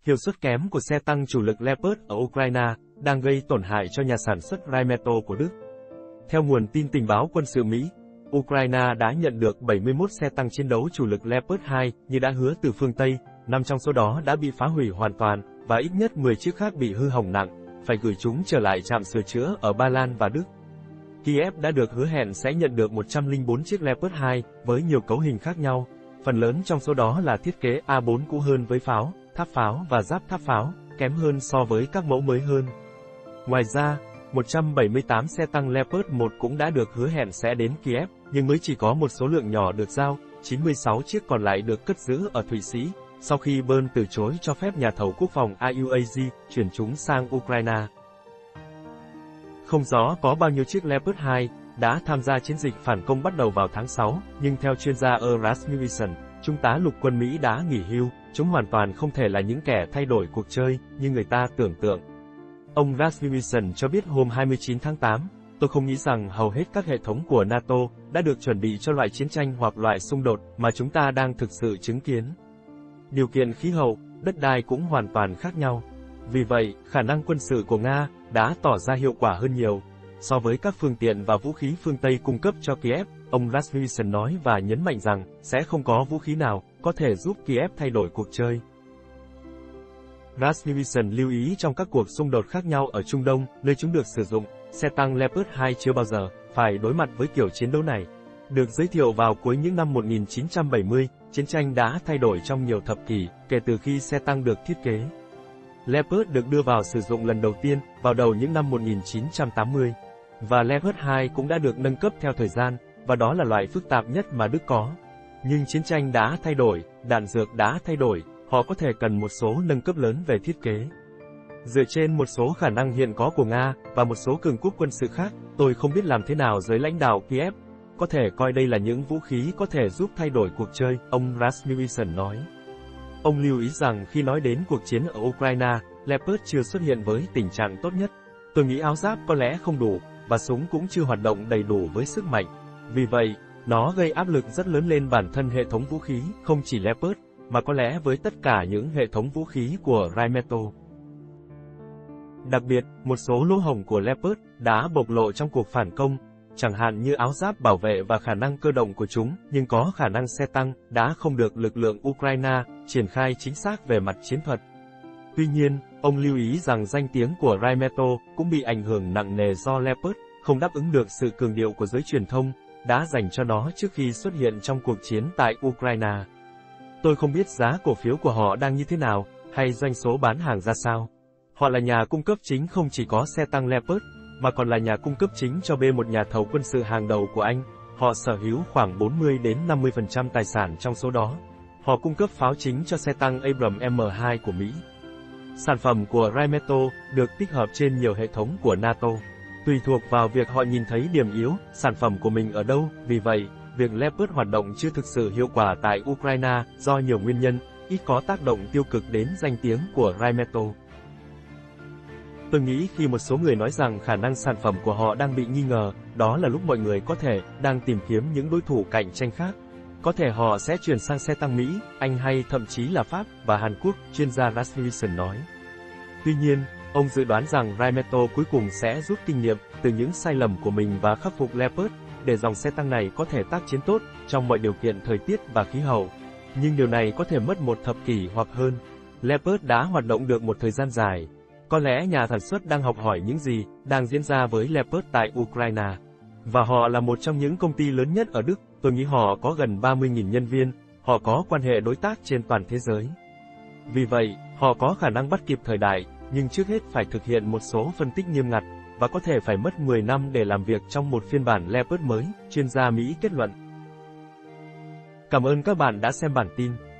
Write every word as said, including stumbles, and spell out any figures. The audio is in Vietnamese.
Hiệu suất kém của xe tăng chủ lực Leopard ở Ukraine đang gây tổn hại cho nhà sản xuất Rheinmetall của Đức. Theo nguồn tin tình báo quân sự Mỹ, Ukraine đã nhận được bảy mươi mốt xe tăng chiến đấu chủ lực Leopard hai như đã hứa từ phương Tây, năm trong số đó đã bị phá hủy hoàn toàn, và ít nhất mười chiếc khác bị hư hỏng nặng, phải gửi chúng trở lại trạm sửa chữa ở Ba Lan và Đức. Kiev đã được hứa hẹn sẽ nhận được một trăm lẻ bốn chiếc Leopard hai với nhiều cấu hình khác nhau, phần lớn trong số đó là thiết kế A bốn cũ hơn với pháo, tháp pháo và giáp tháp pháo, kém hơn so với các mẫu mới hơn. Ngoài ra, một trăm bảy mươi tám xe tăng Leopard một cũng đã được hứa hẹn sẽ đến Kiev, nhưng mới chỉ có một số lượng nhỏ được giao, chín mươi sáu chiếc còn lại được cất giữ ở Thụy Sĩ, sau khi Bern từ chối cho phép nhà thầu quốc phòng a u a giê chuyển chúng sang Ukraine. Không rõ có bao nhiêu chiếc Leopard hai đã tham gia chiến dịch phản công bắt đầu vào tháng sáu, nhưng theo chuyên gia Rasmussen, trung tá lục quân Mỹ đã nghỉ hưu, chúng hoàn toàn không thể là những kẻ thay đổi cuộc chơi như người ta tưởng tượng. Ông Rasmussen cho biết hôm hai mươi chín tháng tám, tôi không nghĩ rằng hầu hết các hệ thống của NATO đã được chuẩn bị cho loại chiến tranh hoặc loại xung đột mà chúng ta đang thực sự chứng kiến. Điều kiện khí hậu, đất đai cũng hoàn toàn khác nhau. Vì vậy, khả năng quân sự của Nga đã tỏ ra hiệu quả hơn nhiều so với các phương tiện và vũ khí phương Tây cung cấp cho Kiev, ông Rasmussen nói và nhấn mạnh rằng sẽ không có vũ khí nào có thể giúp Kiev thay đổi cuộc chơi. Rasmussen lưu ý trong các cuộc xung đột khác nhau ở Trung Đông, nơi chúng được sử dụng, xe tăng Leopard hai chưa bao giờ phải đối mặt với kiểu chiến đấu này. Được giới thiệu vào cuối những năm một nghìn chín trăm bảy mươi, chiến tranh đã thay đổi trong nhiều thập kỷ kể từ khi xe tăng được thiết kế. Leopard được đưa vào sử dụng lần đầu tiên vào đầu những năm một nghìn chín trăm tám mươi, và Leopard hai cũng đã được nâng cấp theo thời gian, và đó là loại phức tạp nhất mà Đức có. Nhưng chiến tranh đã thay đổi, đạn dược đã thay đổi, họ có thể cần một số nâng cấp lớn về thiết kế. Dựa trên một số khả năng hiện có của Nga và một số cường quốc quân sự khác, tôi không biết làm thế nào giới lãnh đạo Kiev có thể coi đây là những vũ khí có thể giúp thay đổi cuộc chơi, ông Rasmussen nói. Ông lưu ý rằng khi nói đến cuộc chiến ở Ukraine, Leopard chưa xuất hiện với tình trạng tốt nhất. Tôi nghĩ áo giáp có lẽ không đủ, và súng cũng chưa hoạt động đầy đủ với sức mạnh. Vì vậy, nó gây áp lực rất lớn lên bản thân hệ thống vũ khí, không chỉ Leopard, mà có lẽ với tất cả những hệ thống vũ khí của Rheinmetall. Đặc biệt, một số lỗ hổng của Leopard đã bộc lộ trong cuộc phản công, chẳng hạn như áo giáp bảo vệ và khả năng cơ động của chúng, nhưng có khả năng xe tăng đã không được lực lượng Ukraine triển khai chính xác về mặt chiến thuật. Tuy nhiên, ông lưu ý rằng danh tiếng của Rheinmetall cũng bị ảnh hưởng nặng nề do Leopard không đáp ứng được sự cường điệu của giới truyền thông đã dành cho nó trước khi xuất hiện trong cuộc chiến tại Ukraine. Tôi không biết giá cổ phiếu của họ đang như thế nào, hay doanh số bán hàng ra sao. Họ là nhà cung cấp chính không chỉ có xe tăng Leopard, mà còn là nhà cung cấp chính cho B một nhà thầu quân sự hàng đầu của Anh. Họ sở hữu khoảng bốn mươi đến năm mươi phần trăm tài sản trong số đó. Họ cung cấp pháo chính cho xe tăng Abrams M hai của Mỹ. Sản phẩm của Rheinmetall được tích hợp trên nhiều hệ thống của NATO. Tùy thuộc vào việc họ nhìn thấy điểm yếu, sản phẩm của mình ở đâu, vì vậy, việc Leopard hoạt động chưa thực sự hiệu quả tại Ukraine do nhiều nguyên nhân, ít có tác động tiêu cực đến danh tiếng của Rheinmetall. Tôi nghĩ khi một số người nói rằng khả năng sản phẩm của họ đang bị nghi ngờ, đó là lúc mọi người có thể đang tìm kiếm những đối thủ cạnh tranh khác. Có thể họ sẽ chuyển sang xe tăng Mỹ, Anh hay thậm chí là Pháp và Hàn Quốc, chuyên gia Rasmussen nói. Tuy nhiên, ông dự đoán rằng Rheinmetall cuối cùng sẽ rút kinh nghiệm từ những sai lầm của mình và khắc phục Leopard, để dòng xe tăng này có thể tác chiến tốt trong mọi điều kiện thời tiết và khí hậu. Nhưng điều này có thể mất một thập kỷ hoặc hơn. Leopard đã hoạt động được một thời gian dài. Có lẽ nhà sản xuất đang học hỏi những gì đang diễn ra với Leopard tại Ukraine. Và họ là một trong những công ty lớn nhất ở Đức, tôi nghĩ họ có gần ba mươi nghìn nhân viên, họ có quan hệ đối tác trên toàn thế giới. Vì vậy, họ có khả năng bắt kịp thời đại, nhưng trước hết phải thực hiện một số phân tích nghiêm ngặt, và có thể phải mất mười năm để làm việc trong một phiên bản Leopard mới, chuyên gia Mỹ kết luận. Cảm ơn các bạn đã xem bản tin.